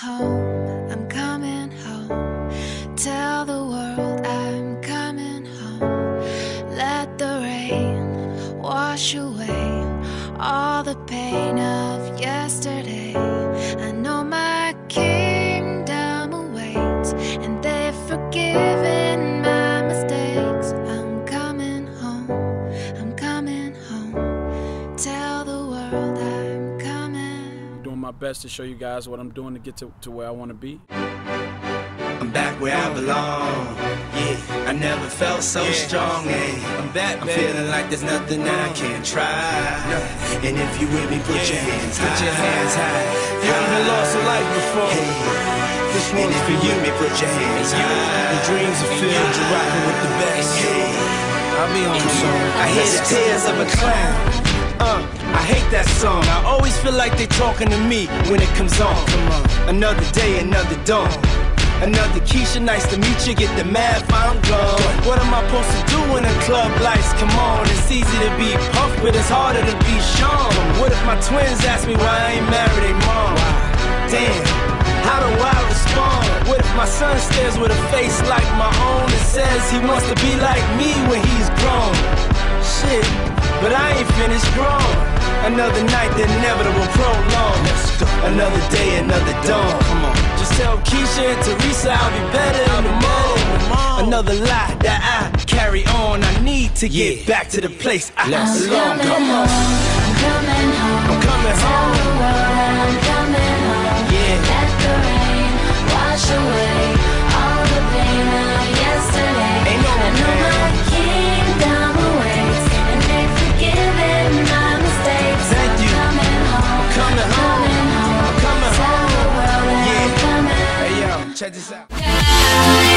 home, I'm coming home. Tell the world I'm coming home. Let the rain wash away all the pain of yesterday. I know my kingdom awaits, and they've forgiven my mistakes. I'm coming home, I'm coming home. Tell the world I'm coming. I'm doing my best to show you guys what I'm doing to get to where I want to be. I'm back where I belong, yeah, I never felt so strong, I'm back, I'm feeling like there's nothing I can't try, and if you with me, put your hands high, put your hands high. You haven't lost a life before, this one's for you, put your hands high. The dreams are filled, you're rocking with the best, I'll be on the song. I hear the tears of a clown, I hate that song. I always feel like they talking to me when it comes on. Another day, another dawn. Another Keisha, nice to meet you, get the math, I'm gone. What am I supposed to do when the club lights come on? It's easy to be puffed, but it's harder to be shown. What if my twins ask me why I ain't married their mom? Damn, how do I respond? What if my son stares with a face like my own and says he wants to be like me when he's grown? Shit, but I ain't finished grown. Another night, the inevitable prolong. Another day, another dawn. Come on. Just tell Keisha and Teresa I'll be better in the morning. Another lie that I carry on. I need to get back to the place I belong. Come on. I'm coming home. I'm coming Tell home. the world I'm coming home. Yeah. Let the rain wash away all the pain of yesterday. Ain't no I know pain. my kingdom awaits, and they've forgiven my mistakes. Thank you. I'm coming home. Coming home. Coming home. I'm coming Tell home. the world that I'm coming. Hey yo, check this out. Yeah.